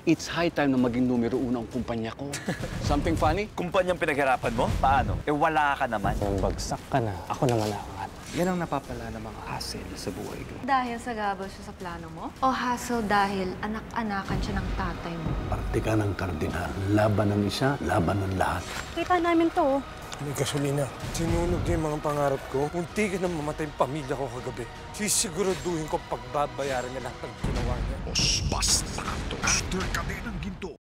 It's high time na maging numero uno ang kumpanya ko. Something funny? Kumpanyang pinaghirapan mo? Paano? Eh wala ka naman. Kung bagsak ka na, ako naman aangat. Yan ang napapala ng mga hassle sa buhay ko. Dahil sa gabal siya sa plano mo? O hassle dahil anak-anakan siya ng tatay mo? Parte ka ng kardinal. Laban ng isa, laban ng lahat. Kita namin to. May gasolina. Sinunog niya yung mga pangarap ko. Munti ka nang mamatay yung pamilya ko kagabi. Sisiguraduhin ko pagbabayaran niya lahat ng ginawa niya. Os Bastardos. After Kadena ng Ginto.